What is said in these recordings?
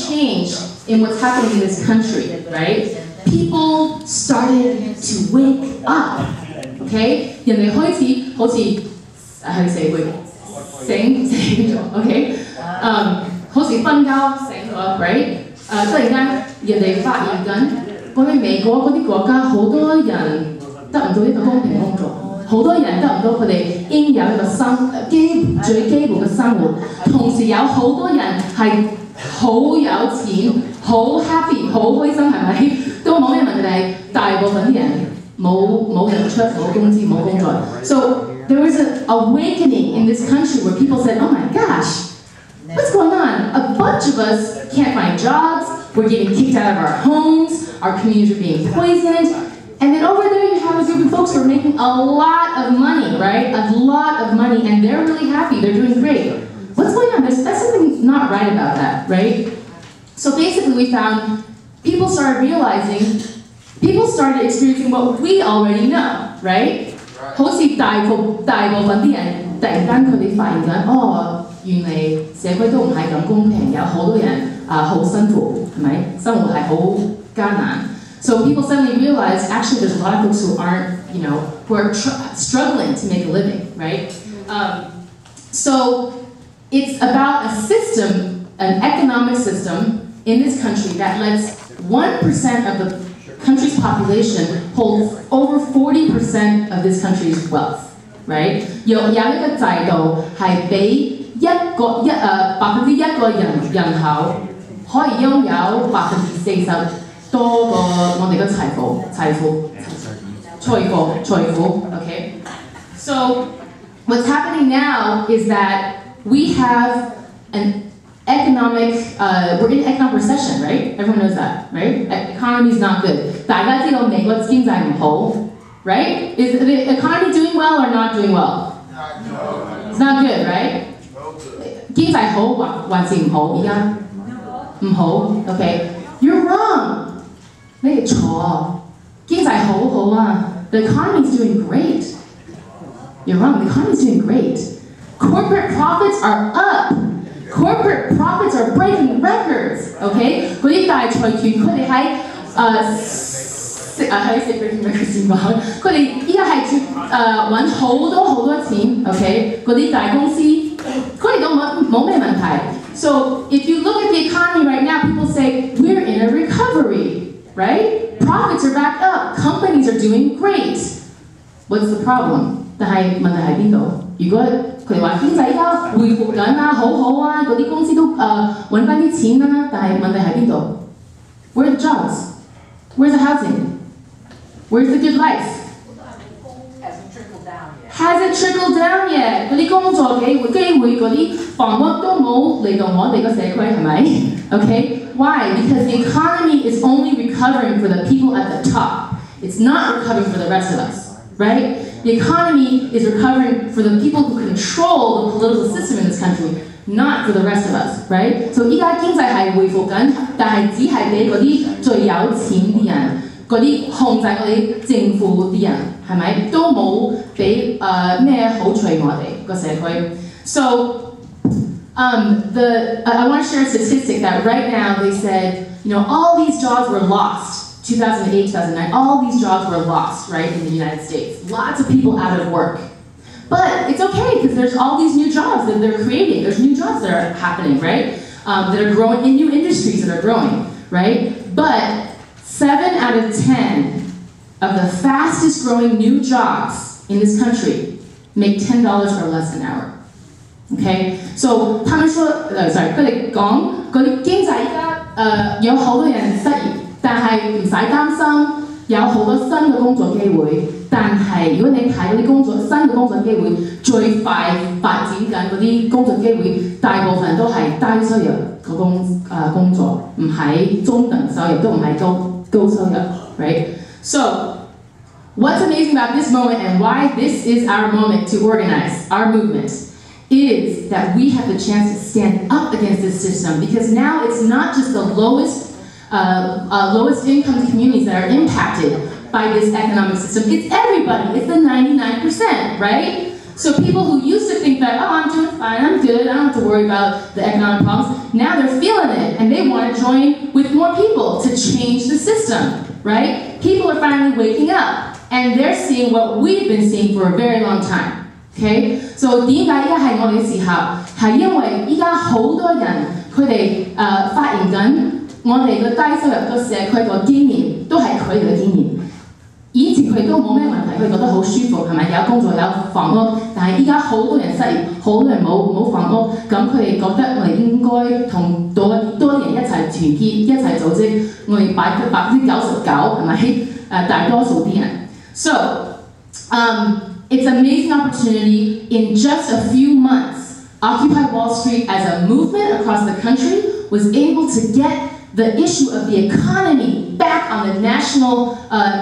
change in what's happening in this country, right? People started to wake up, okay? 人哋開始好似係社會醒咗 ，OK？ 好似瞓覺醒咗 ，right？ 突然間人哋發現緊，我哋美國嗰啲國家好多人得唔到一個公平工作，好多人得唔到佢哋應有一個最基本嘅生活，同時有好多人係好有錢、好 happy、好開心，係咪？都冇咩問題，大部分啲人冇人出、冇工資、冇工作。So there was an awakening in this country where people said, "Oh my gosh, what's going on? A bunch of us can't find jobs. We're getting kicked out of our homes. Our communities are being poisoned." And then over there you have a group of folks who are making a lot of money, right? A lot of money, and they're really happy. They're doing great. What's going on? There's something not right about that, right? So basically we found people started experiencing what we already know, right? 好似大部分啲人突然間佢哋發現緊，哦，原嚟社會都唔係咁公平，有好多人好辛苦，係咪？生活係好艱難。So people suddenly realized actually there's a lot of folks who aren't, who are struggling to make a living, right? So it's about a system, an economic system in this country that lets 1% of the country's population hold over 40% of this country's wealth, right? 有一個制度係俾1%個人口可以擁有40%多過我哋嘅財富 okay? So what's happening now is that we have an economic, we're in economic recession, right? Everyone knows that, right? Economy is not good. 大家知道美國經濟唔好 right? Is the economy doing well or not doing well? It's not good, right? 經濟好還是唔好？而家唔好 okay? You're wrong. 你哋錯，經濟好好啊。The economy is doing great. You're wrong. The economy is doing great. Corporate profits are up. Corporate profits are breaking records. Okay? 嗰啲大財團佢哋喺breaking records 先講，佢哋依家係揾好多錢。Okay? 嗰啲大公司，佢哋都冇咩問題。So if you look at the economy right now, people say we're in a recovery, right? Profits are back up. Companies are doing great. What's the problem? 但係問題喺邊度？如果佢哋話經濟而家回復緊啊，好好啊，嗰啲公司都揾翻啲錢啦，但係問題喺邊度 ？Where are the jobs? Where's the housing? Where's the good life? Hasn't trickled down yet. 嗰啲工作機會，嗰啲房屋都冇嚟到我哋個社區，係咪 ？Okay? Why? Because the economy is only recovering for the people at the top. It's not recovering for the rest of us, right? The economy is recovering for the people who control the political system in this country, not for the rest of us, right? So 依家經濟係回復緊，但係只係俾嗰啲最有錢啲人，嗰啲控制嗰啲政府啲人，係咪都冇俾咩好處我哋個社區 ？So I want to share a statistic that right now they said, all these jobs were lost. 2008, 2009, all these jobs were lost, right, in the United States. Lots of people out of work. But it's okay, because there's all these new jobs that they're creating. There's new jobs that are happening, right? That are growing, in new industries that are growing, right? But 7 out of 10 of the fastest growing new jobs in this country make $10 or less an hour. Okay? So, 他們說, sorry, 佢哋講嗰啲經濟而家有好多人失業。但係唔使擔心，有好多新嘅工作機會。但係如果你睇嗰啲新嘅工作機會，最快發展緊嗰啲工作機會，大部分都係低收入嘅工作，唔係中等收入，都唔係高收入 ，right? So what's amazing about this moment and why this is our moment to organize our movement is that we have the chance to stand up against this system because now it's not just the lowest income communities that are impacted by this economic system. It's everybody. It's the 99%, right? So people who used to think that, oh, I'm doing fine, I'm good, I don't have to worry about the economic problems, now they're feeling it and they want to join with more people to change the system, right? People are finally waking up, and they're seeing what we've been seeing for a very long time. Okay? So 點解而家係我哋嘅時候？係因為而家好多人佢哋發現緊我哋個低收入個社區個經驗都係佢哋嘅經驗。以前佢都冇咩問題，佢哋覺得好舒服，係咪？有工作有房屋，但係而家好多人失業，好多人冇房屋，咁佢哋覺得我哋應該同多人一齊團結，一齊組織，我哋擺99%係咪？大多數啲人。So, it's an amazing opportunity in just a few months. Occupy Wall Street as a movement across the country was able to get the issue of the economy back on the national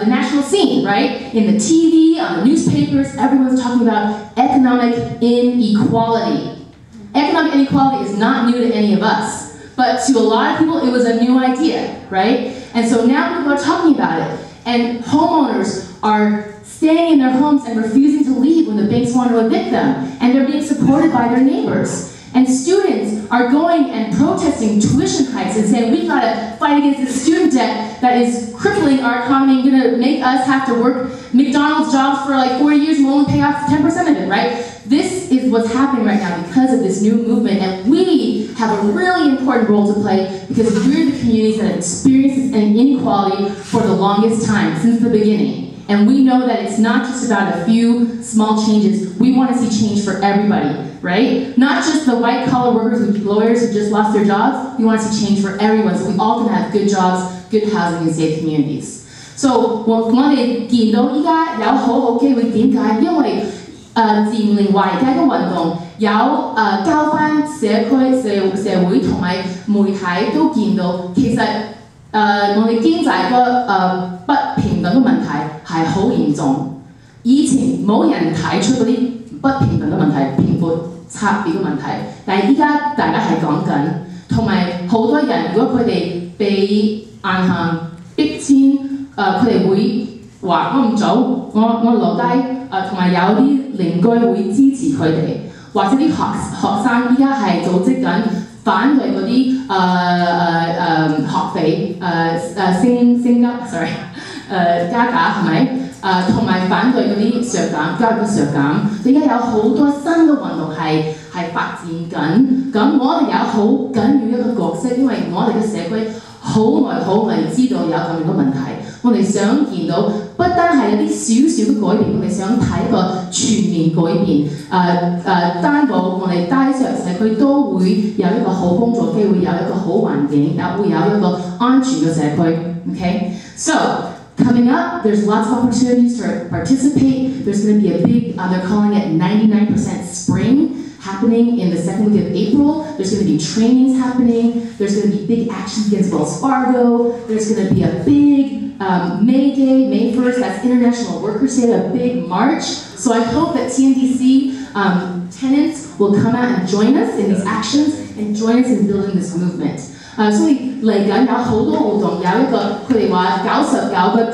scene, right? In the TV, on the newspapers, everyone's talking about economic inequality. Economic inequality is not new to any of us, but to a lot of people, it was a new idea, right? And so now people are talking about it, and homeowners are staying in their homes and refusing to leave when the banks want to evict them, and they're being supported by their neighbors. And students are going and protesting tuition hikes and saying, we've got to fight against the student debt that is crippling our economy and going to make us have to work McDonald's jobs for like 40 years and we'll only pay off 10% of it, right? This is what's happening right now because of this new movement, and we have a really important role to play because we're the communities that have experienced this inequality for the longest time, since the beginning. And we know that it's not just about a few small changes. We want to see change for everybody, right? Not just the white-collar workers, lawyers who just lost their jobs. We want to see change for everyone so we all can have good jobs, good housing, and safe communities. So, 我哋見到依家有好好機會，點解？因為自然零華而家嘅運動有交翻社區、社會同埋媒體都見到，其實我哋經濟個不平等嘅問題係好嚴重。以前冇人睇出嗰啲不平等嘅問題、貧富差別嘅問題，但係依家大家係講緊，同埋好多人如果佢哋被硬行逼遷，佢哋會話我唔走，我留低，同埋有啲鄰居會支持佢哋，或者啲學生依家係組織緊。反對嗰啲學費升級 ，sorry 加價係咪？同埋反對嗰啲削減，加入嘅削減。而家有好多新嘅運動係發展緊，咁我哋有好緊要一個角色，因為我哋嘅社區好耐知道有咁樣嘅問題，我哋想見到不單係有啲少嘅改變，我哋想睇一個全面改變，擔保我哋低收入社區都會有一個好工作機會，有一個好環境，會有一個安全嘅社區。Okay, so coming up, there's lots of opportunities to participate. There's going to be a big, they're calling it 99% spring. Happening in the second week of April. There's going to be trainings happening. There's going to be big actions against Wells Fargo. There's going to be a big May Day, May 1st, that's International Workers' Day, a big march. So I hope that TNDC tenants will come out and join us in these actions and join us in building this movement. 所以嚟緊有好多活動，有一個佢哋話99個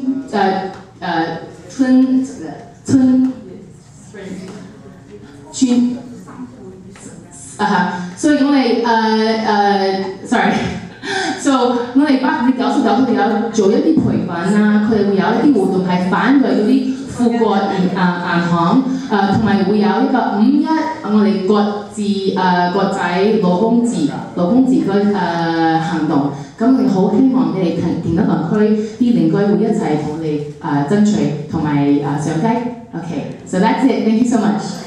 村。所以我哋sorry，so 我哋99%佢哋有做一啲培訓啊，佢哋會有一啲活動係反對嗰啲富國銀行，同埋會有一個5·1我哋國際勞工節嘅行動。咁我哋好希望你哋田德林區啲鄰居會一齊同我哋爭取同埋上街。Okay, so that's it. Thank you so much.